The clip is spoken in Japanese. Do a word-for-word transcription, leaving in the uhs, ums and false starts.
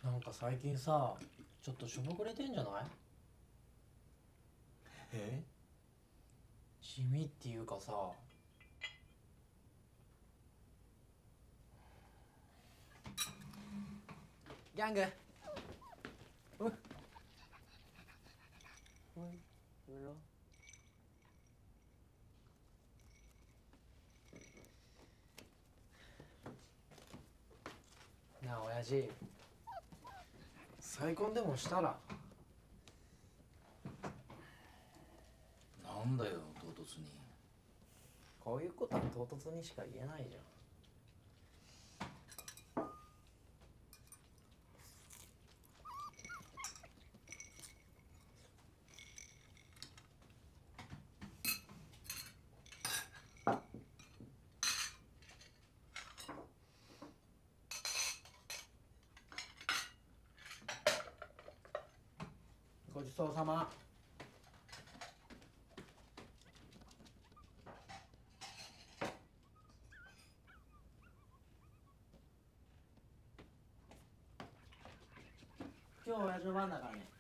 なんか最近さ、ちょっとしょぼくれてんじゃない？ え？ 地味っていうかさ。ギャング。おい。おい。うろ。なあ親父。再婚でもしたら？ なんだよ唐突に。 こういうことは唐突にしか言えないじゃん。ごちそうさま。今日親父の番だからね。